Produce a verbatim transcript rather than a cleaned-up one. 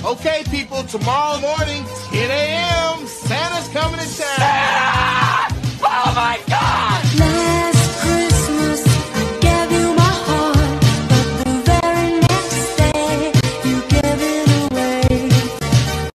Okay, people, tomorrow morning, ten a.m., Santa's coming.